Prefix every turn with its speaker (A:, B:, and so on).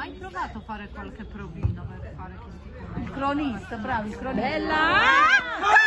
A: mai provato a fare qualche provino per fare questi commenti?
B: Il cronista, bravi, il cronista.
C: Bella!